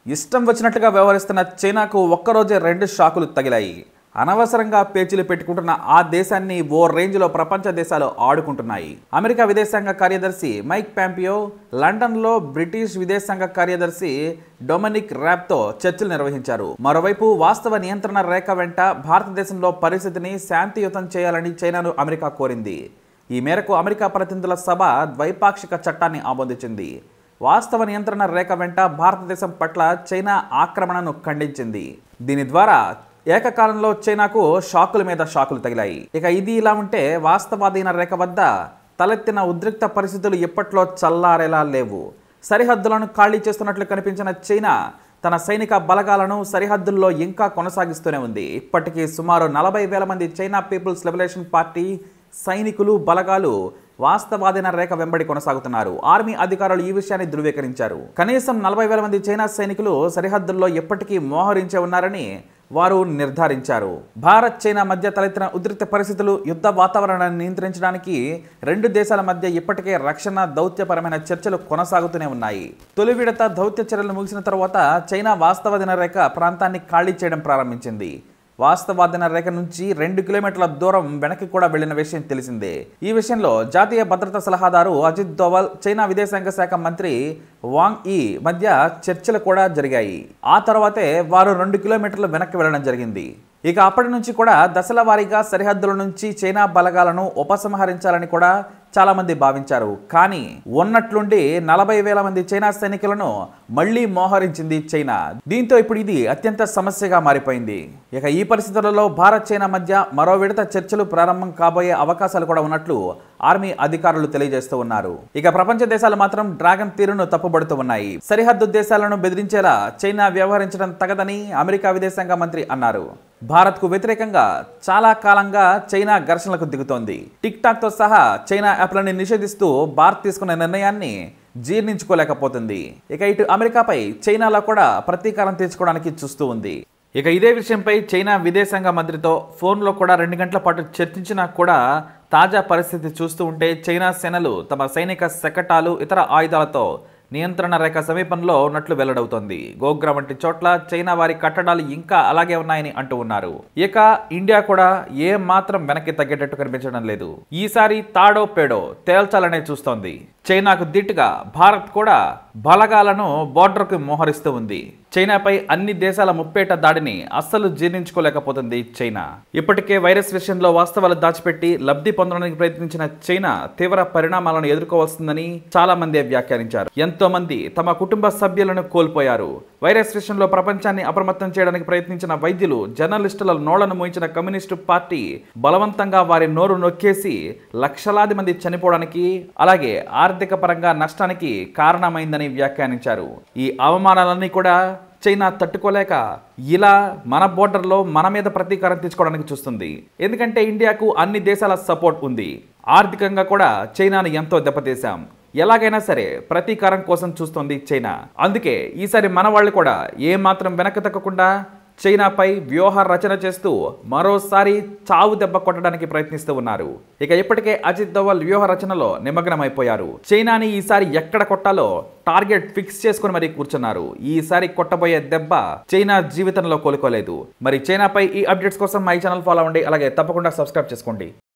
ఇష్టం వచ్చినట్టుగా వ్యవహరిస్తున్న చైనాకు ఒక్కరోజే 2 షాకులు తగిలాయి. అనవసరంగా పేచీలు పెట్టుకుంటున్న ఆ దేశాన్ని ఓ రేంజ్లో ప్రపంచ దేశాలు ఆడుకుంటున్నాయి. అమెరికా విదేశాంగ కార్యదర్శి మైక్ పాంపియో లండన్లో బ్రిటిష్ విదేశాంగ కార్యదర్శి డొమినిక్ ర్యాబ్తో చర్చలు నిర్వహించారు. మరోవైపు వాస్తవ నియంత్రణ రేఖ వెంట భారతదేశంలో పరిస్థితిని శాంతియుతం చేయాలని చైనాను అమెరికా కోరింది. ఈ మేరకు అమెరికా ప్రతినిధుల సభ ద్వైపాక్షిక చట్టాన్ని ఆమోదించింది. వాస్తవ నియంత్రణ రేఖ వెంట భారతదేశం పట్ల చైనా ఆక్రమణను ఖండించింది. దీని ద్వారా ఏకకాలంలో చైనాకు షాకుల మీద షాకులు తగిలాయి. ఇక ఇది ఇలా ఉంటే వాస్తవాధీన రేఖ వద్ద తలెత్తిన ఉద్రిక్త పరిస్థితులు ఇప్పట్లో చల్లారేలా లేవు. సరిహద్దులను ఖాళీ చేస్తున్నట్లు కనిపించిన చైనా తన సైనిక బలగాలను సరిహద్దుల్లో ఇంకా కొనసాగిస్తూనే ఉంది. ఇప్పటికీ సుమారు 40,000 మంది చైనా పీపుల్స్ లిబరేషన్ పార్టీ సైనికులు బలగాలు వాస్తవాధీన రేఖ వెంబడి కొనసాగుతున్నారు. ఆర్మీ అధికారులు ఈ విషయాన్ని ధృవీకరించారు. కనీసం 40,000 మంది చైనా సైనికులు సరిహద్దుల్లో ఎప్పటికీ మోహరించే ఉన్నారని వారు నిర్ధారించారు. భారత్ చైనా మధ్య తలెత్తిన ఉద్రిక్త పరిస్థితులు, యుద్ధ వాతావరణాన్ని నియంత్రించడానికి 2 దేశాల మధ్య ఇప్పటికే రక్షణ దౌత్యపరమైన చర్చలు కొనసాగుతూనే ఉన్నాయి. తొలి విడత దౌత్య చర్యలు ముగిసిన తర్వాత చైనా వాస్తవాధీన రేఖ ప్రాంతాన్ని ఖాళీ చేయడం ప్రారంభించింది. వాస్తవాధీన రేఖ నుంచి 2 కిలోమీటర్ల దూరం వెనక్కి కూడా వెళ్లిన విషయం తెలిసిందే. ఈ విషయంలో జాతీయ భద్రతా సలహాదారు అజిత్ దోవల్, చైనా విదేశాంగ శాఖ మంత్రి వాంగ్ ఈ మధ్య చర్చలు కూడా జరిగాయి. ఆ తర్వాతే వారు 2 కిలోమీటర్లు వెనక్కి వెళ్లడం జరిగింది. ఇక అప్పటి నుంచి కూడా దశల వారీగా సరిహద్దుల నుంచి చైనా బలగాలను ఉపసంహరించాలని కూడా చాలా మంది భావించారు. కానీ ఉన్నట్లుండి 40,000 మంది చైనా సైనికులను మళ్లీ మోహరించింది చైనా. దీంతో ఇప్పుడు ఇది అత్యంత సమస్యగా మారిపోయింది. ఇక ఈ పరిస్థితులలో భారత్ చైనా మధ్య మరో విడత చర్చలు ప్రారంభం కాబోయే అవకాశాలు కూడా ఉన్నట్లు ఆర్మీ అధికారులు తెలియజేస్తూ ఉన్నారు. ఇక ప్రపంచ దేశాలు మాత్రం డ్రాగన్ తీరును తప్పుబడుతూ ఉన్నాయి. సరిహద్దు దేశాలను బెదిరించేలా చైనా వ్యవహరించడం తగదని అమెరికా విదేశాంగ మంత్రి అన్నారు. భారత్కు వ్యతిరేకంగా చాలా కాలంగా చైనా ఘర్షణలకు దిగుతోంది. టిక్ టాక్ తో సహా చైనా యాప్లని నిషేధిస్తూ భారత్ తీసుకున్న నిర్ణయాన్ని జీర్ణించుకోలేకపోతుంది. ఇక ఇటు అమెరికాపై చైనాలో కూడా ప్రతీకారం తీర్చుకోవడానికి చూస్తూ ఉంది. ఇక ఇదే విషయంపై చైనా విదేశాంగ మంత్రితో ఫోన్లో కూడా 2 గంటల పాటు చర్చించినా కూడా తాజా పరిస్థితి చూస్తూ ఉంటే చైనా సేనలు తమ సైనిక శకటాలు, ఇతర ఆయుధాలతో నియంత్రణ రేఖ సమీపంలో ఉన్నట్లు వెల్లడవుతోంది. గోగ్రా వంటి చోట్ల చైనా వారి కట్టడాలు ఇంకా అలాగే ఉన్నాయని అంటూ ఉన్నారు. ఇక ఇండియా కూడా ఏ మాత్రం వెనక్కి తగ్గేటట్టు కనిపించడం లేదు. ఈసారి తాడో పేడో తేల్చాలనే చూస్తోంది. చైనాకు దిట్టుగా భారత్ కూడా బలగాలను బోర్డర్కు మోహరిస్తూ ఉంది. చైనాపై అన్ని దేశాల ముప్పేట దాడిని అస్సలు జీర్ణించుకోలేకపోతుంది చైనా. ఇప్పటికే వైరస్ విషయంలో వాస్తవాలు దాచిపెట్టి లబ్ధి పొందడానికి ప్రయత్నించిన చైనా తీవ్ర పరిణామాలను ఎదుర్కోవాల్సిందని చాలా మంది వ్యాఖ్యానించారు. ఎంతో మంది తమ కుటుంబ సభ్యులను కోల్పోయారు. వైరస్ విషయంలో ప్రపంచాన్ని అప్రమత్తం చేయడానికి ప్రయత్నించిన వైద్యులు, జర్నలిస్టుల నోళ్లను మోయించిన కమ్యూనిస్టు పార్టీ బలవంతంగా వారి నోరు నొక్కేసి లక్షలాది మంది చనిపోవడానికి, అలాగే ఆర్థిక పరంగా నష్టానికి కారణమైందని వ్యాఖ్యానించారు. ఈ అవమానాలన్నీ కూడా చైనా తట్టుకోలేక ఇలా మన బోర్డర్లో మన మీద ప్రతీకారం తీర్చుకోవడానికి చూస్తుంది. ఎందుకంటే ఇండియాకు అన్ని దేశాల సపోర్ట్ ఉంది. ఆర్థికంగా కూడా చైనాను ఎంతో దెబ్బతీశాం. ఎలాగైనా సరే ప్రతీకారం కోసం చూస్తోంది చైనా. అందుకే ఈసారి మన వాళ్ళు కూడా ఏ మాత్రం వెనక్కి తగ్గకుండా చైనాపై వ్యూహ రచన చేస్తూ మరోసారి చావు దెబ్బ కొట్టడానికి ప్రయత్నిస్తూ ఉన్నారు. ఇక ఇప్పటికే అజిత్ దోవల్ వ్యూహ రచనలో నిమగ్నమైపోయారు. చైనాని ఈసారి ఎక్కడ కొట్టాలో టార్గెట్ ఫిక్స్ చేసుకుని మరీ కూర్చున్నారు. ఈసారి కొట్టబోయే దెబ్బ చైనా జీవితంలో కోలుకోలేదు. మరి చైనాపై ఈ అప్డేట్స్ కోసం మా ఛానల్ ఫాలో అవ్వండి. అలాగే తప్పకుండా సబ్స్క్రైబ్ చేసుకోండి.